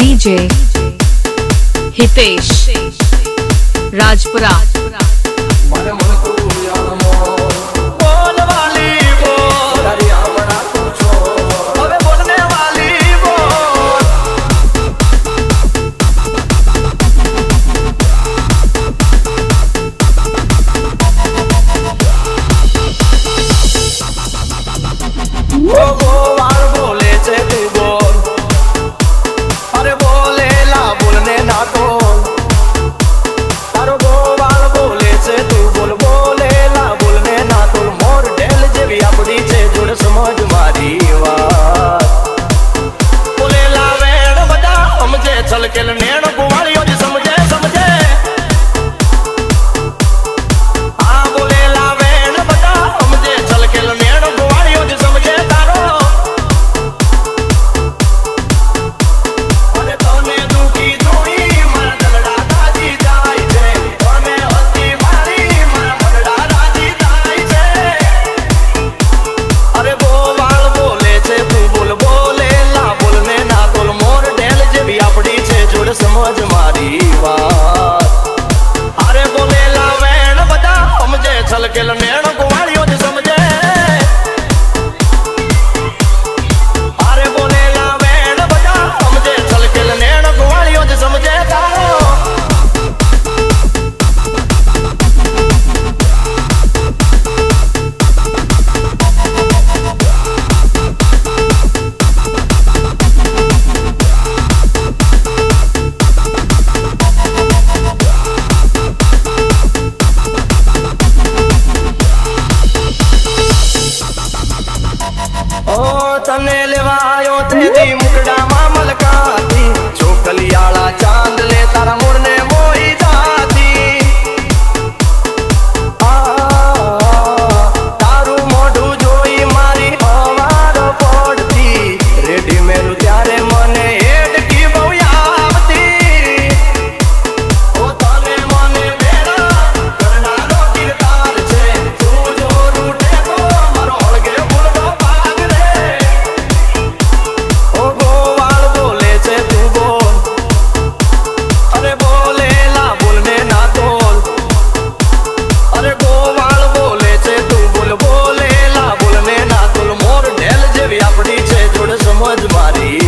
DJ Hitesh Rajpura. तने लेवायो तेरी मुकड़ा मामल काती चोकलियाला चांद ले तारा मुरने मोई जाती तारू मोढू जोई मारी अवार पड़ती रेडी मेलू त्यारे मने हेड की बौया आवती ओ तने मने मेरा करनारो किरदार छे तू जो रूठे तो मारो हळगे फूलडो भाग रे। ओ गोवाल बोले छे तू बोल अरे बोलेला बोलने ना तोल अरे गोवाल बोले छे तू बोल बोलेला बोलने ना तोल मोर ढेल जेवी आपड़ी छे जोड़ समझ मारी